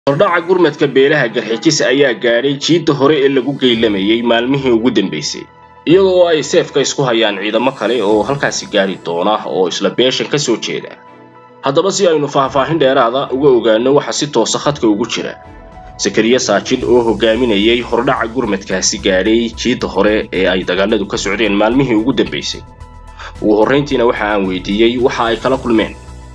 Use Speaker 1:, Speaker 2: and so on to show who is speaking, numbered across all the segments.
Speaker 1: Hordhaca gurmadka beelaha Garxijis ayaa gaaray jiidda hore ee lagu geylamayay maalmihii ugu dambeysay iyadoo ay seefka isku hayaan ciidamo kale oo halkaasi gaari doona oo isla beeshan ka soo jeeda. Haddaba si aynu faahfaahin dheeraada uga ogaano waxa si toos ah khadka ugu jira Sakariya Saajid oo hogaaminayay hordhaca gurmadkaasi gaaray jiidda hore ee ay dagaaladu ka socdeen maalmihii ugu dambeysay. ugu horreyntiina waxa aan weydiiyay waxa ay kala kulmeen.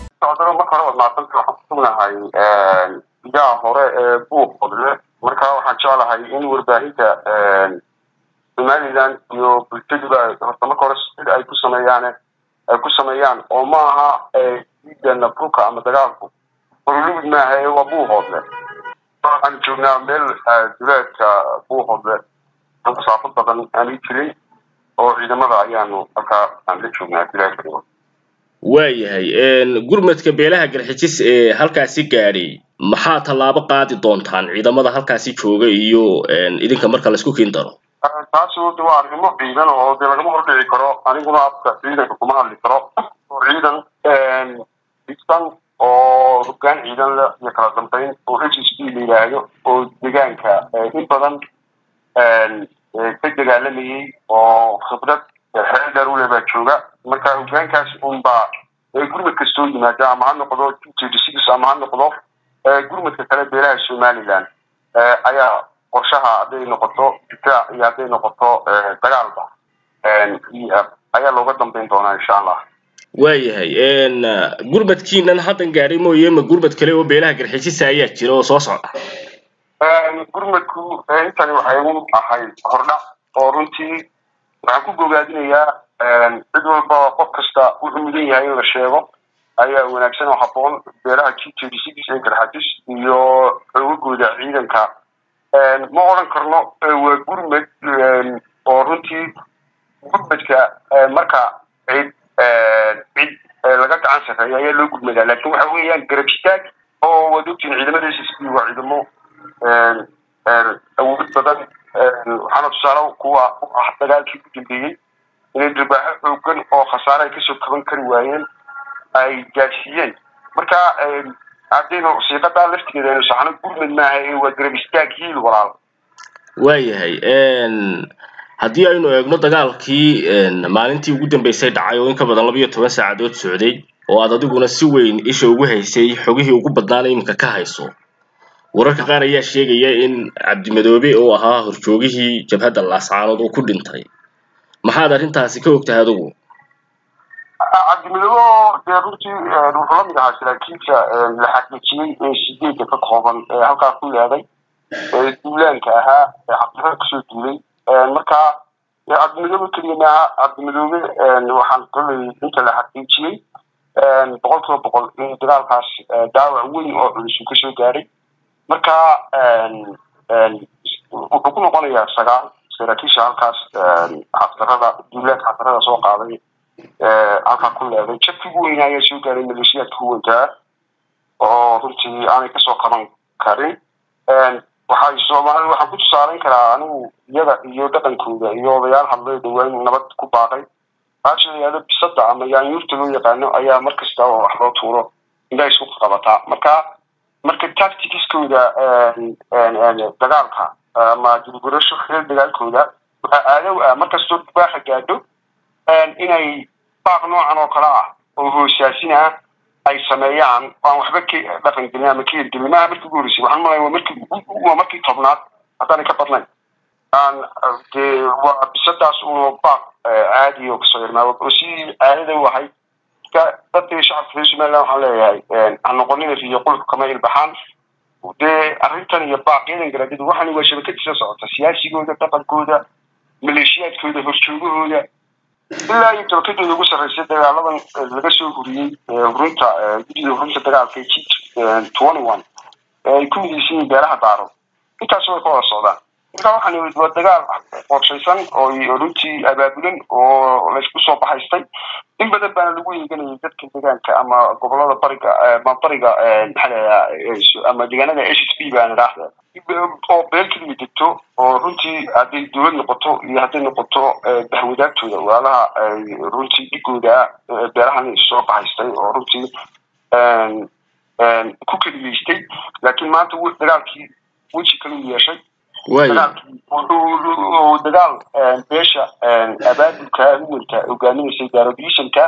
Speaker 2: ida hore buuq qodle marka waxaan jeclahay in warbaahinta Somaliland iyo bulshada horta marka hore ay ku sameeyaan oo ma aha diidana buuqa ama dagaalku horulid ma aha waa buuq qodle aan joognaa meel duleedka buuq qodle aan saafad badan aan jirin oo ciidamada ayaanu halka aan la joognaa duleedka
Speaker 1: waayahay gurmadka beelaha Garxijis ee halkaasi gaaray maxaa tallaabo qaadi doontaan ciidamada halkaasi jooga iyo idinka marka la isku kiin daro
Speaker 2: taasi waa arrimo ciidan oo lagama hordhici karo aniguna afka ciidanka kuma hadli karo ciidan istan oo hoggaan ciidan la iyo kala dambeyn oo HSP leeyahay oo deegaanka in badan ka dagaalamayay oo khibrad xeeldar u leeyahay jooga marka hoggaankaas unba gurmad kastoo yimaada ama ha noqdo TDCs ama ha noqdo gurmadka kale beelaha Somaliland ayaa qorshaha haday noqoto difaac iyo haday noqoto dagaalba ayaa looga dambeyn doonaa insha Allah.
Speaker 1: waayahay gurmadkiinan haddan gaaray mooyee ma gurmad kale oo beelaha Garxijis ayaa jira oo soo socda
Speaker 2: gurmadku intani waxay u ahay hordhac oo runtii waxaan ku gogaadinayaa cid walba qof kasta wuxuu mudan yahay in la sheego ayaa wanaagsan oo habboon beeraha TDCs ee Garxijis iyo xoogooda ciidanka ma oran karno waa gurmad oo runtii gurmadka marka cid laga gacan sareeyo ayaa loo gudmadaa laakiin waxa weeyaan garab istaag oo wadooyin ciidamada SSP waa ciidamo awood badan waxaana tusaale kuwa dagaalkii ku dambeeyay inay dibaaxo xoogan oo khasaare ka soo kaban kari waayeen ay gaarsiiyeen marka hadaynu siiqada laftigeeda inuu saxno gurmad maaha waa garab istaag hiil walaal
Speaker 1: waayahay haddii aynu eegno dagaalkii maalintii ugu dambeysay dhacay oo in ka badan 12 saacadood socday oo aad adiguna si weyn isha ugu haysay xogihii ugu badnaan imka ka hayso wararka qaar ayaa sheegaya in Cabdimadoobe oo ahaa horjoogihii jabhadda Laascaanood oo ku dhintay maxaad arrintaasi ka ogtahay adigu
Speaker 2: Cabdimadoobe runtii wuxuu la mid ahaa saraakiisha la xaqiijiyay sideedka ka kooban halka ku leeday duulaanka ahaa xaqdarada kusoo duulay marka Cabdimadoobe kaliya Cabdimadoobe waxaan kulay inta la xaqiijiyay boqol in dagaalkaas daawac weyn oo culus ka soo gaaray marka wuxuu ku noqonayaa sagaal saraakiisha halkaas xaqdarada duulaanka xaqdarada soo qaaday halka ku leeday jabkigu weyn ayaa soo gaaray maleeshiyadka huwanta oo runtii aanay ka soo qaban karin waxay Soomaaliya waxa ku tusaaran karaa anigu iyada iyo dhaqankooda iyo odayaal hadlay dhawaan nabad ku baaqay aashayada bisada ama yaanyurta loo yaqaano ayaa markasta oo wax loo tuuro inay isku qabataa marka tacticskooda dagaalka ama dibgurasho dagaalkooda waxa aadaw markasta baaxa gaadho inay baaq noocan oo kala ah oo hoosaasina ay sameeyaan aan waxba ka dhaqan gelin ama ka gelin ma markii ugu horeysay waxaan malaynaa markii tobnaad haddana ka badnayn waa bisadaas oo baaq caadi oo kasoo yarnaa oo si caadada wahay dadka shacabka Somaliland waxaan leeyahay aan noqonin iyo qolka kama ilbaxaan arrintan iyo baaqyadan garaadida waxaan waa shabakad socota siyaasigooda dhaqankooda maleeshiyadkooda horjoogahooda ilaa iyo tabakada ugu sareysay dagaaladan laga soo huriyay runta dagaalka 21 ay ku midaysan beeraha daaro intaas way kala socdaan marka waxaan waa dagaal qorshaysan oo runtii abaabulan oo la isku soo baxaystay in badan baan lagu yeeganayay dadka deegaanka ama gobolada bariga ama deegaanada SSP baan raahday oo beelkii midto oo runtii haday dawlad noqoto iyo haday noqoto bahwadaagtooda walaalaha runtii digooda beerahan soo baxaystay oo runtii ku keliyeystay laakiin maanta dagaalkii weji kale u yeeshay dagaal beesha abaabulka awalka hogaaminaysay gaarodiishanka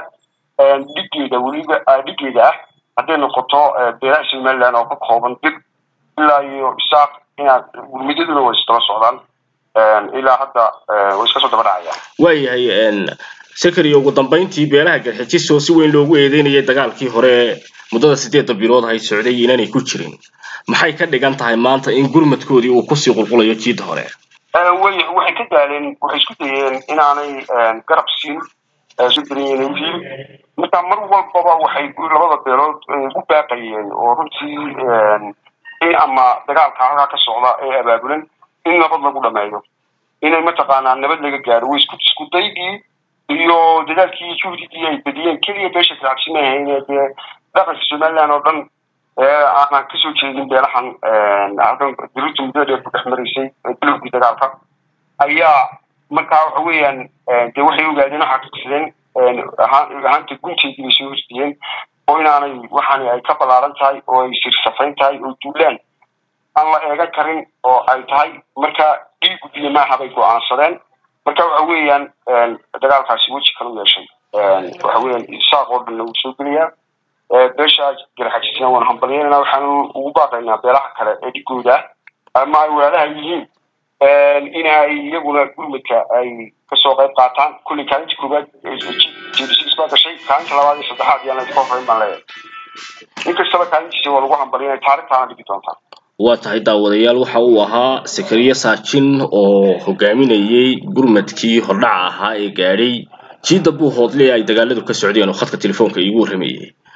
Speaker 2: dhigeeda ah hadday noqoto beelaha Somaliland oo ka kooban dib ilaa iyo isaaq inaad gurmidaduna way isla socdaan ilaa hadda way iska soo daba dhacayaan
Speaker 1: waayahay sakari ugu dambeyntii beelaha garxijis oo si weyn loogu eedeynayay dagaalkii hore muddada 8 bilood ay socday inay ku jirin maxay ka dhigan tahay maanta in gurmadkoodii uu ku sii qulqulayo jiid hore
Speaker 2: waxay ka daaleen waxay isku dayeen inaanay garab siin suuqyada marka mar walba waxay labada beelood u baaqayeen oo runtii in ama dagaalka halka ka socda ee abaabulan in nabad lagu dhameeyo inay mataqaanaa nabad laga gaaro way isku daygii iyo dadaalkii juhdigii ay badiyeen kaliya beesha raacsimaayeen ee dhaqanka Somaliland oo dhan aan ka soo jeedin beelahan halkan diruutu mudada ku dhaxmarisay bilowgii dagaalka ayaa markaa waxa weeyaan waxay ogaadeen xaqiiqsadeen ahaanta gunteedii soo hortiyeen oo inaanay waxaan ay ka balaaran tahay oo ay sirsafayn tahay oo duulaan aan la eegan karin oo ay tahay markaa dhiigu biyaha bay go'aansadeen marka waxa weeyaan dagaalkaasi weji kale u yeeshay waxa weeyaan isaaq oo dhan lagu soo geliyaa beesha garxajisna waan hambalyeynaa waxaan ugu baaqaynaa beelaha kale ee dhigooda ama ay walaalaha yihiin inay iyaguna gurmadka ay kasoo qayb qaataan kulli kaalinta koobaad jeedisiisba gashay kaalinta labaad iyo saddexaad yaan la qofayn baan leeyahay inkastaba kaalintiisa waa lagu hambalyeynaa taariikhtaana dhigi doontaa
Speaker 1: waa tahay daawadayaal waxa uu ahaa Sakariya Saajin oo hogaaminayay gurmadkii hordhaca ahaa ee gaadhay jiida Buuhoodle ay dagaaladu ka socdeen oo khadka telefoonka iigu waramayay